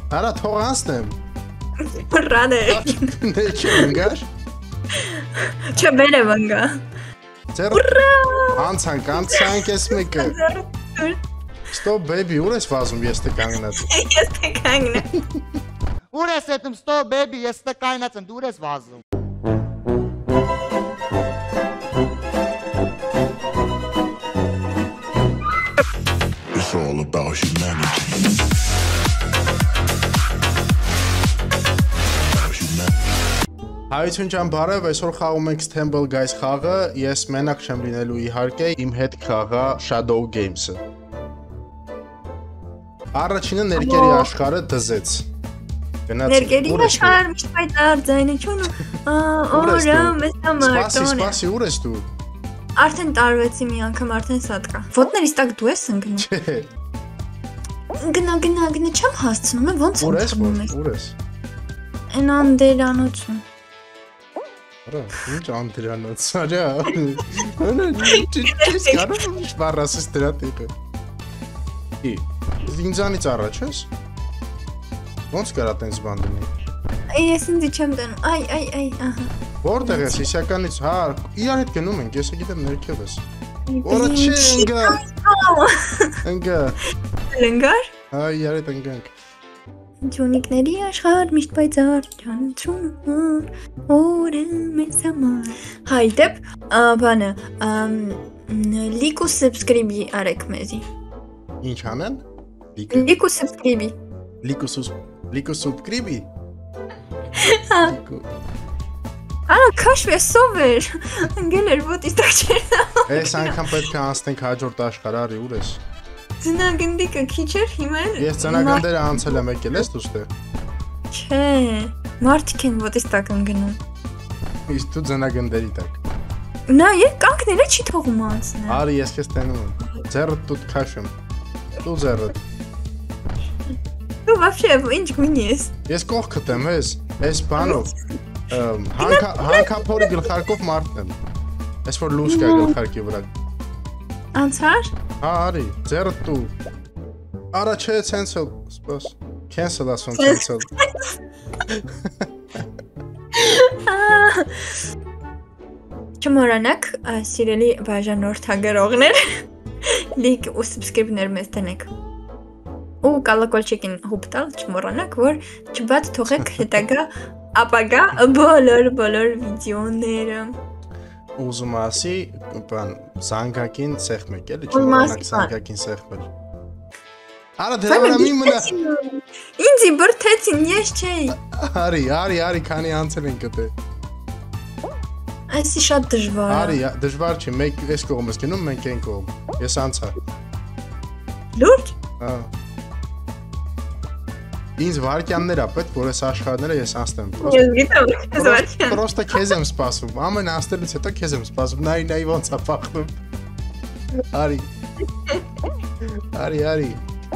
Արա թող անցնեմ։ Ռադե։ Դե չի ընկար։ Չբերեմ ընկա։ Ձեր անցանք ես մեկը։ Stop baby, ուր ես վազում ես թե կանգնած։ Ես թե կանգնեմ։ Ուր ես այդում stop baby, ես թե կայնած եմ, դուր ես վազում։ It's all about humanity. Հայություն ջան, բարև, այսօր խաղում ենք Stumble Guys խաղը, ես մենակ չեմ լինելու իհարկե, իմ հետ կխաղա Shadow Games-ը։ Առաջինը ներկերի աշխարհը դզեց։ Ներկերի աշխարհը միշտ պայծառ ձայնություն ու օրը մեզ համար տոն։ Սպասի, ուր ես դու։ Արդեն տարվեցի մի անգամ, արդեն սատ կա։ Ոտներիս տակ դու ես ընկնում։ Չէ։ Գնա, չեմ հասցնում, ոնց եմ թվում ես։ Ուր ես։ Այն անդերանոցում։ Արա, ինչ անդերանոց, արա։ Չես կարող շվարասես դրա տիպը։ Ինձանից առաջ ես։ Ոնց կարա տենց բան դնի։ Ես ինձ չեմ դնում, այ, ահա։ Որտեղ ես, իսականից, հա, իրար հետ գնում ենք, ես գիտեմ ներքև ես։ Որը չէ, ընգա։ Ընգար։ Հա, իրար հետ ընգանք։ Ջունիկների աշխարհ միշտ պայծառ ճանաչում օրը մեզ համար։ Հայ դեպ, բանը, լիք ու subscribe արեք մեզի։ Ինչ անեն։ Լիք ու subscribe։ Լիք ու subscribe։ Արա քաշվի սովեր։ Ընկել էր ոտից տակ չէր։ Այս անգամ պետք է անցնենք հաջորդ աշխարհը, ուր ես։ Ձնագնդիկը քիչ էր, հիմա էլ։ Ես ձնագնդերը անցել եմ, եկել ես դու ստեղ։ Չէ, մարդիկ են ոտից տակ ընկնում։ Իսկ դու ձնագնդերի տակ։ Նա ես կանգները չի թողում անցնել։ Արի, ես քեզ տենում եմ։ Ձեռդ դու քաշում։ Դու ձեռդ։ Դու вообще ինչ գույնի ես։ Ես կողքդ եմ, ես բանով։ Հանքափորի գլխարկով մարդն եմ։ Ես որ լույս կա գլխարկի վրա։ Անցար։ Հա, արի, ձեռդ դու։ Արա չէ, cancel, սպաս։ Cancel ասում, cancel։ Չմոռանաք, սիրելի բաժանորդագրողներ, լիք ու subscribe-ներ մեզ տնեք։ Ու կալակոլչիկին հուպ տալ, չմոռանաք, որ չբաց թողեք հետագա ապագա բոլոր վիդեոները։ Ուզում ասի, բան, զանգակին սեղմ եք, էլի չմոռանաք զանգակին սեղմել։ Արա դրա վրա մի մնա։ Ինձի բրթեցին, ես չէի։ Արի, քանի անցել ենք գտե։ Այսի շատ դժվար։ Արի, դժվար չի, մեկ այս կողմ ես գնում, մենք այն կողմ։ Ես անցա։ Լուրջ։ Հա։ Ինձ վարկյաններ ա պետք, որ այս աշխարհները ես անցնեմ։ Ես գիտեմ, ես վարկյան։ Պրոստը քեզ եմ սպասում, ամեն անցնելուց հետո քեզ եմ սպասում, նայ ոնց ա փախնում։ Արի։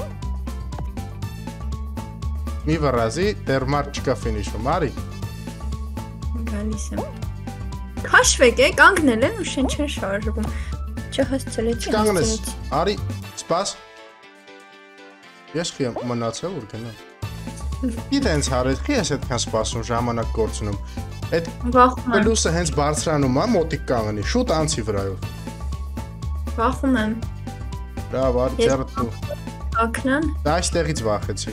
Մի վրազի, դեռ մարդ չկա ֆինիշում, արի։ Գալիս եմ։ Քաշվեք է, կանգնել են ու շեն չեն շարժվում։ Չհասցրեցի։ Կանգնես, արի, սպաս։ Ես խի եմ մնացել, որ գնամ։ Գիտենց հարետ, խի ես այդքան սպասում, ժամանակ գործնում։ Այդ պլուսը հենց բարձրանում ա, մոտիկ կանգնի, շուտ անցի վրայով։ Վախում եմ։ Լավ, արի, ձեռդ դու։ Ակնան։ Դա այստեղից վախեցի։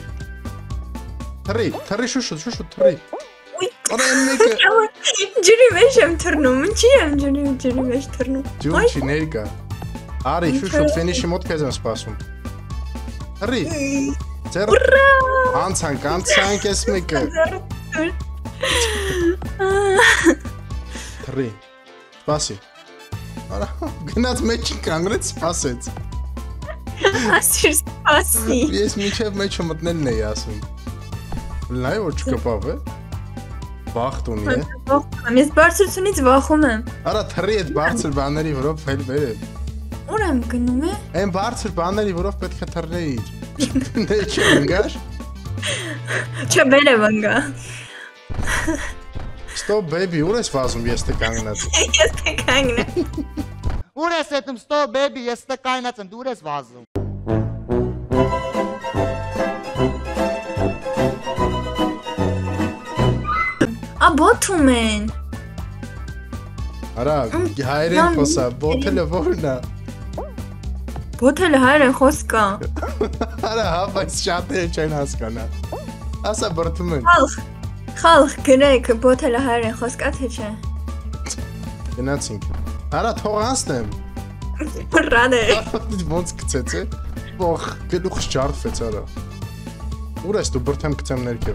Թռի, շուշուտ, թռի։ Արա են մեկը։ Ջրի մեջ եմ թռնում, ինչի եմ ջրի մեջ թռնում։ Ջուր չի ներկա։ Արի, շուշուտ, ֆինիշի մոտ քեզ եմ սպասում։ Թռի։ Ձեռ անցանք ես մեկը։ Թռի։ Սպասի։ Արա, գնաց մեջին կանգնեց, սպասեց։ Ասիր սպասի։ Ես միջև մեջը մտնելն էի ասում։ Լայ որ չկպավ է։ Վախտ ունի է։ Ես բարձրությունից վախում եմ։ Արա թռի այդ բարձր բաների վրով ֆել բերել։ Ուր եմ գնում է։ Այն բարձր բաների վրով պետք է թռնեիր։ Դե չէ ընկար։ Չբերեմ ընկա։ Stop baby, ուր ես վազում ես թե կանգնած։ Ես թե կանգնեմ։ Ուր ես այդում stop baby, ես թե կայնած եմ, դուր ես վազում։ Բոթում են։ Արա, հայերեն խոսա, բոթելը որն է։ Բոթելը հայերեն խոսքա։ Արա, հա, բայց շատերը չեն հասկանա։ Ասա բրդում են։ Խալխ, գրեք, բոթելը հայերեն խոսքա թե չէ։ Գնացինք։ Արա, թող անցնեմ։ Ռանե։ Ոնց գցեց է։ Ող, գլուխս ջարդվեց արա։ Ուր ես դու բրդեմ գցեմ ներքև։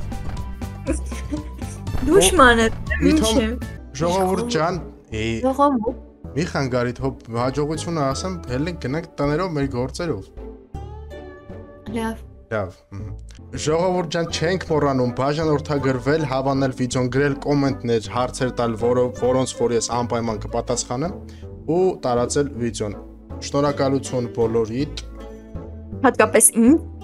Դուշմանը, Միթոմ ժողովուրդ ջան, Ժողովուրդ։ մի խանգարի թող հաջողությունը ասեմ, հելենք գնանք տներով մեր գործերով։ Լավ։ Լավ։ Ժողովուրդ ջան, չենք մոռանում բաժանորդագրվել, հավանել վիդեոն, գրել կոմենտներ, հարցեր տալ, որոնց որ ես անպայման կպատասխանեմ ու տարածել վիդեոն։ Շնորհակալություն բոլորիդ։ Հատկապես ինձ։